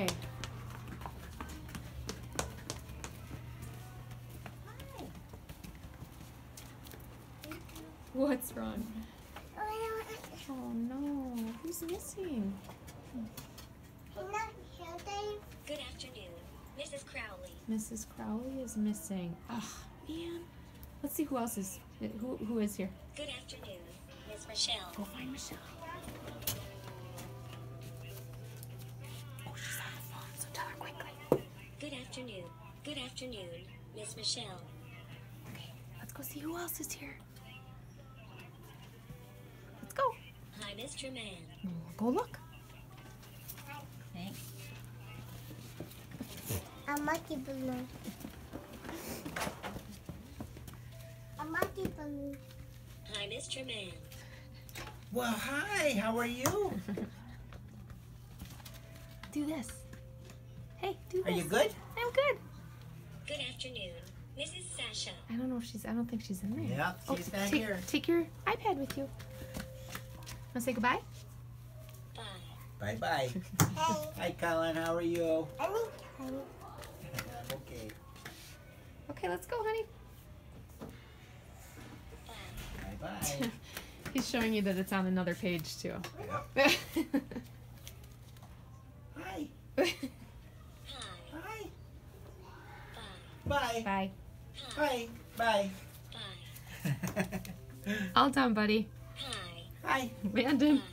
Okay. What's wrong? Oh no, who's missing? Good afternoon, Mrs. Crowley. Mrs. Crowley is missing. Ugh, man. Let's see who else is, who is here. Good afternoon, Miss Michelle. Go find Michelle. Oh, she's on the phone, so tell her quickly. Good afternoon. Good afternoon, Miss Michelle. Okay, let's go see who else is here. Let's go. Hi, Mr. Man. Go look. Thanks. A monkey balloon. A monkey balloon. Hi, Mr. Man. Well, hi, how are you? Do this. Hey, do Are this. you good? I'm good. Good afternoon, Mrs. Sasha. I don't know if she's, I don't think she's in there. Yeah, she's back here. Take your iPad with you. Want to say goodbye? Bye. Bye-bye. Hey. Hi, Colin, how are you? Honey. I'm okay. Okay, let's go, honey. Bye. Bye-bye. He's showing you that it's on another page, too. Yep. Hi. Hi. Hi. Bye. Bye. Bye. Hi. Bye. Bye. Bye. All done, buddy. Hi. Hi. Landon. Bye.